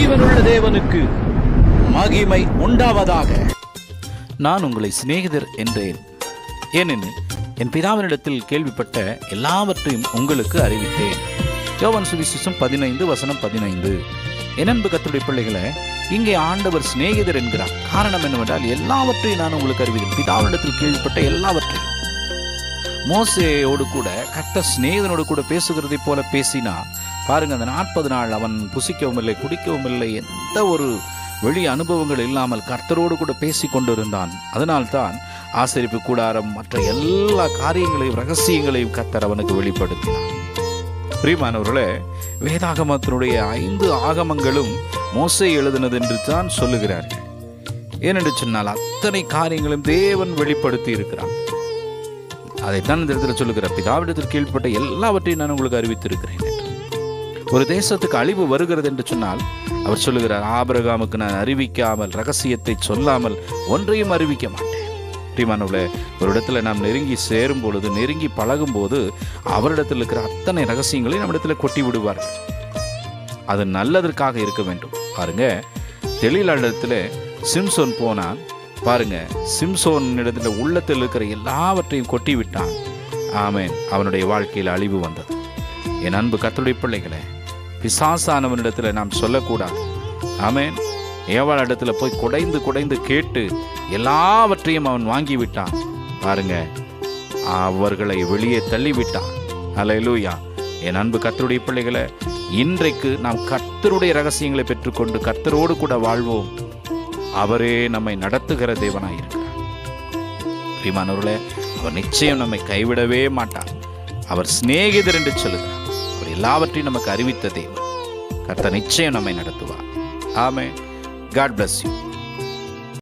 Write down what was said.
ஜீவனுள்ள தேவனுக்கு மகிமை உண்டாவதாக. நான் உங்களை சிநேகிதர் என்றேன், ஏனெனில் என் பிதாவினிடத்தில் கேள்விப்பட்ட எல்லாவற்றையும் உங்களுக்கு அறிவித்தேன். யோவான் சுவிசேஷம் 15:15. என் அன்பு கர்த்தருடைய பிள்ளைகளை, இங்கே ஆண்டவர் சிநேகிதர் என்கிறார். காரணம் என்னவென்றால், எல்லாவற்றையும் நான் உங்களுக்கு அறிவித்தேன். பிதாவினிடத்தில் கேள்விப்பட்ட எல்லாவற்றையும். மோசேயோடு கூட கர்த்தர் சிநேகிதனோடு கூட பேசுகிறதை போல பேசினா பாருங்க, அந்த 40 நாள் அவன் புசிக்கவும் இல்லை, குடிக்கவும் இல்லை, எந்த ஒரு வெளி அனுபவங்கள் இல்லாமல் கர்த்தரோடு கூட பேசி கொண்டிருந்தான். அதனால்தான் ஆசரிப்பு கூடாரம் மற்ற எல்லா காரியங்களையும் ரகசியங்களையும் கர்த்தர் அவனுக்கு வெளிப்படுத்தினார். பிரியமானவர்களே, வேதாகமத்தினுடைய 5 ஆகமங்களும் மோசே எழுதினது என்று தான் சொல்லுகிறார்கள். ஏனென்று சொன்னால் அத்தனை காரியங்களும் தேவன் வெளிப்படுத்தி இருக்கிறார். அதைத்தான் இந்த இடத்துல சொல்லுகிறார், பிதாவிடத்தில் கீழ்ப்பட்ட எல்லாவற்றையும் நான் உங்களுக்கு அறிவித்திருக்கிறேன். ஒரு தேசத்துக்கு அழிவு வருகிறது என்று சொன்னால் அவர் சொல்லுகிறார், ஆபிரகாமுக்கு நான் அறிவிக்காமல், ரகசியத்தை சொல்லாமல் ஒன்றையும் அறிவிக்க மாட்டேன். பிரியமானவர்களே, ஒரு இடத்துல நாம் நெருங்கி சேரும் பொழுது, நெருங்கி பழகும் போது அவரிடத்தில் இருக்கிற அத்தனை ரகசியங்களையும் நம்ம இடத்துல கொட்டி விடுவார்கள். அது நல்லதற்காக இருக்க வேண்டும். பாருங்க, தெளிலாளத்தில் சிம்சோன் போனான். பாருங்க, சிம்சோன் இடத்துல உள்ளத்தில் இருக்கிற எல்லாவற்றையும் கொட்டி விட்டான். ஆமென். அவனுடைய வாழ்க்கையில் அழிவு வந்தது. என் அன்பு கர்த்தருடைய பிள்ளைகளே, பிசாசானவனிடத்தில் நாம் சொல்லக்கூடாது. ஆமென். ஏவாள் இடத்துல போய் குடைந்து குடைந்து கேட்டு எல்லாவற்றையும் அவன் வாங்கிவிட்டான். பாருங்க, அவர்களை வெளியே தள்ளிவிட்டான். அல்லேலூயா. என் அன்பு கர்த்தருடைய பிள்ளைகளை, இன்றைக்கு நாம் கர்த்தருடைய ரகசியங்களை பெற்றுக்கொண்டு கர்த்தரோடு கூட வாழ்வோம். அவரே நம்மை நடத்துகிற தேவனாயிருக்கிறார். பிரியமானவர்களே, அவர் நிச்சயம் நம்மை கைவிடவே மாட்டார். அவர் சிநேகிதர் என்று சொல்லுகிறார். அவர் எல்லாவற்றையும் நமக்கு அறிவித்த தேவன். கர்த்தர் நிச்சயம் நம்மை நடத்துவார். ஆமென். God bless you.